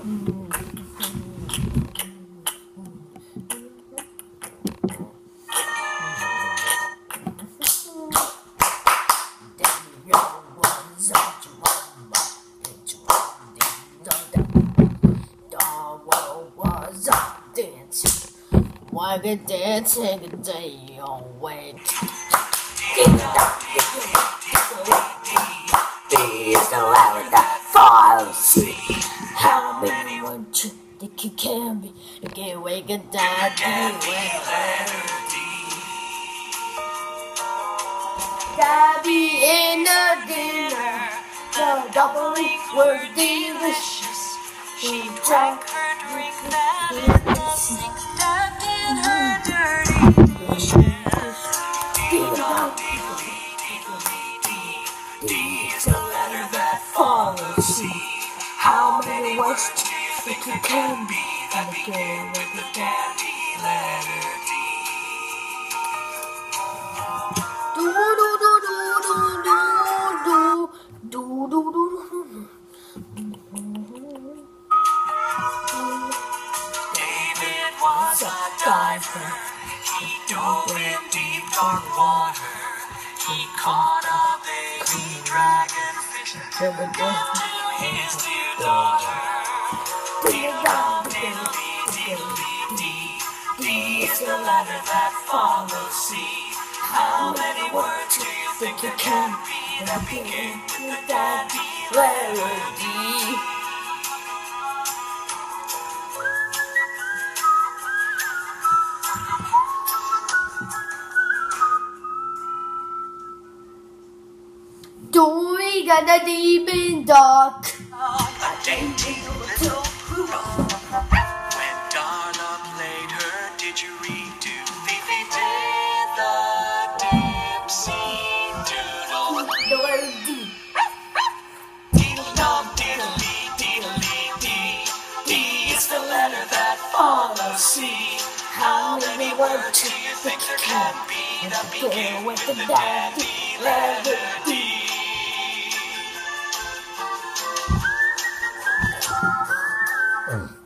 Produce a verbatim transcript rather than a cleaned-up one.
Why could they take a day away? Please don't let that fall asleep. How many want you think you can be? You can't wake a daddy Daddy in the dinner, the doubly was delicious. She drank her drink that in the sink, that in her dirty dishes. It's a letter that follows. See how many words think you can be? And again with the daddy letter D. Do do do do do do do do do. David was a diver. He dove in deep dark water. He caught a baby dragonfish and brought to his dear daughter. D is the letter that follows C. How many words do you think you can be that begin with that D letter D? Do we got a deep in dark? A dainty little poodle. When Darla played her didgeridoo, Fifi did the dipsy doodle. The letter D. Diddle-dum, diddle-dee, diddle-dee-dee. D is the letter that follows C. How many words do you think there can be that begin with the daddy letter D? Mm.